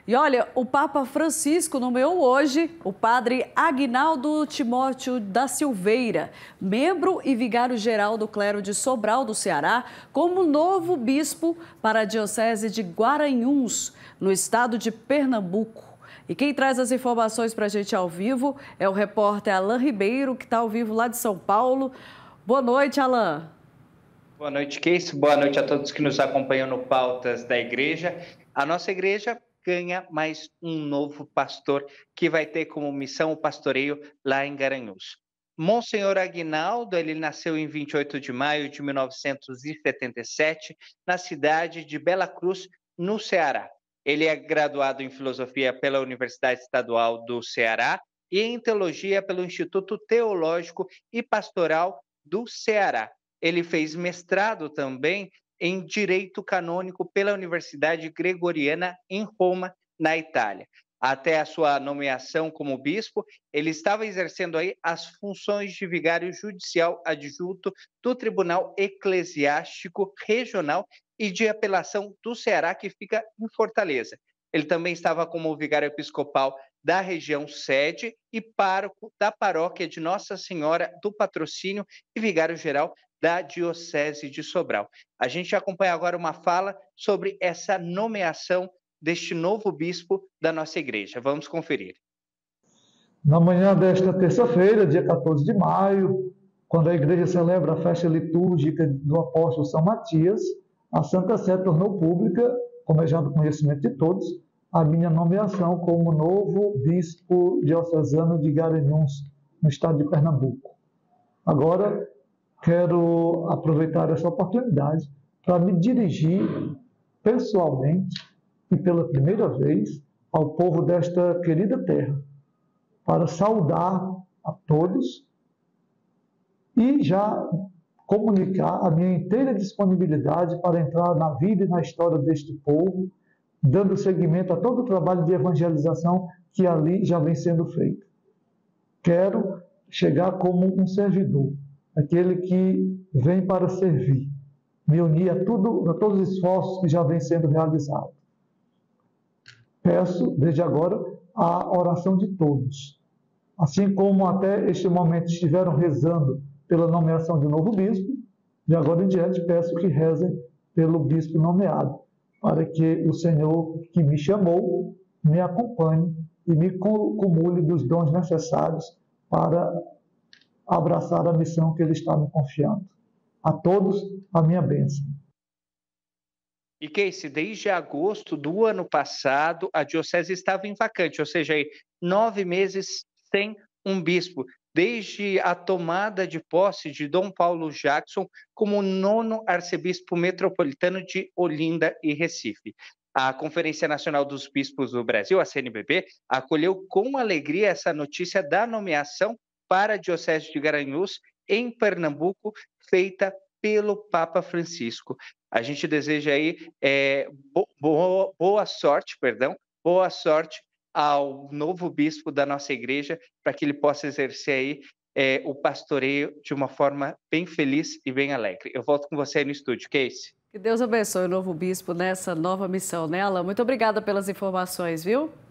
E olha, o Papa Francisco nomeou hoje o padre Aguinaldo Timóteo da Silveira, membro e vigário-geral do clero de Sobral do Ceará, como novo bispo para a diocese de Guaranhuns, no estado de Pernambuco. E quem traz as informações para a gente ao vivo é o repórter Alan Ribeiro, que está ao vivo lá de São Paulo. Boa noite, Alan. Boa noite, Keis. Boa noite a todos que nos acompanham no Pautas da Igreja. A nossa igreja ganha mais um novo pastor que vai ter como missão o pastoreio lá em Guaranhuns. Monsenhor Aguinaldo, ele nasceu em 28 de maio de 1977, na cidade de Bela Cruz, no Ceará. Ele é graduado em filosofia pela Universidade Estadual do Ceará e em teologia pelo Instituto Teológico e Pastoral do Ceará. Ele fez mestrado também em Direito Canônico pela Universidade Gregoriana em Roma, na Itália. Até a sua nomeação como bispo, ele estava exercendo aí as funções de vigário judicial adjunto do Tribunal Eclesiástico Regional e de Apelação do Ceará, que fica em Fortaleza. Ele também estava como vigário episcopal da região sede e pároco da paróquia de Nossa Senhora do Patrocínio e vigário-geral da Diocese de Sobral. A gente acompanha agora uma fala sobre essa nomeação deste novo bispo da nossa igreja. Vamos conferir. Na manhã desta terça-feira, dia 14 de maio, quando a igreja celebra a festa litúrgica do apóstolo São Matias, a Santa Sé tornou pública, como é já do conhecimento de todos, a minha nomeação como novo bispo diocesano de Guaranhuns, no estado de Pernambuco. Agora, quero aproveitar essa oportunidade para me dirigir pessoalmente e pela primeira vez ao povo desta querida terra, para saudar a todos e já comunicar a minha inteira disponibilidade para entrar na vida e na história deste povo, dando seguimento a todo o trabalho de evangelização que ali já vem sendo feito. Quero chegar como um servidor, aquele que vem para servir, me unir a todos os esforços que já vêm sendo realizados. Peço, desde agora, a oração de todos. Assim como até este momento estiveram rezando pela nomeação de novo bispo, de agora em diante peço que rezem pelo bispo nomeado, para que o Senhor que me chamou me acompanhe e me cumule dos dons necessários para abraçar a missão que Ele está me confiando. A todos, a minha bênção. E Casey, desde agosto do ano passado, a diocese estava em vacante, ou seja, aí, 9 meses sem um bispo, desde a tomada de posse de Dom Paulo Jackson como o 9º arcebispo metropolitano de Olinda e Recife. A Conferência Nacional dos Bispos do Brasil, a CNBB, acolheu com alegria essa notícia da nomeação para a Diocese de Guaranhuns, em Pernambuco, feita pelo Papa Francisco. A gente deseja aí boa sorte ao novo bispo da nossa igreja, para que ele possa exercer aí o pastoreio de uma forma bem feliz e bem alegre. Eu volto com você aí no estúdio, Casey. Que Deus abençoe o novo bispo nessa nova missão, né, Alan? Muito obrigada pelas informações, viu?